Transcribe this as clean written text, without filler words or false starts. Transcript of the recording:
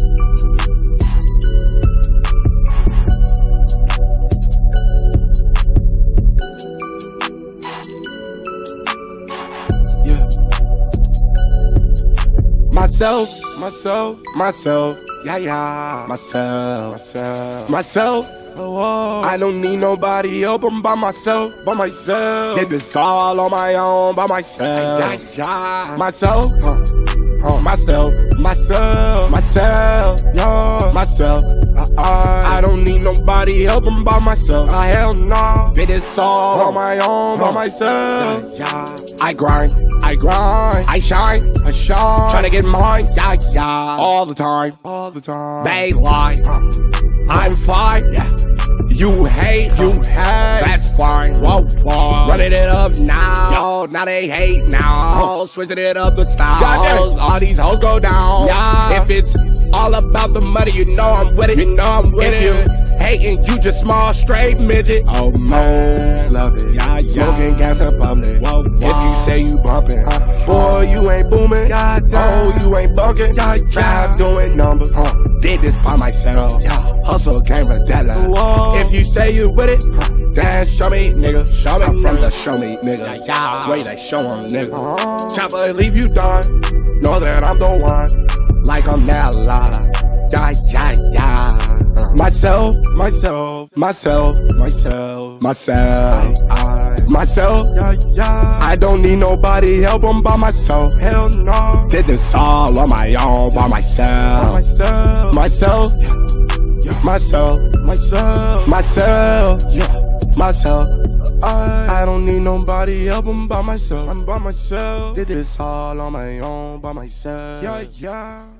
Yeah. Myself, yeah, myself. Oh, I don't need nobody help, I'm by myself, Did this all on my own, by myself, myself, I don't need nobody help, I'm by myself, hell no. Did this all on my own, by myself. I grind, I shine, tryna get mine, all the time. They lie, I'm fine, You hate, that's fine. Whoa. Running it up now, now they hate now. Switching it up the styles, all these hoes go down. If it's all about the money, you know I'm with it. If you hating, you just small, straight midget. Oh man, love it. Smoking gas in public. If you say you bumping, boy, you ain't booming. Oh, you ain't bunking. Trap doing numbers. Did this by myself. Hustle came with deadline. If you say you with it, then show me, nigga. I'm from the show me, nigga. Wait, they show 'em, nigga. Chopper leave you done. Know that I'm the one. Like I'm that lie. Myself. I don't need nobody help, I'm by myself. Hell no. Did this all on my own, by myself. Myself. I don't need nobody help, I'm by myself. Did this all on my own, by myself.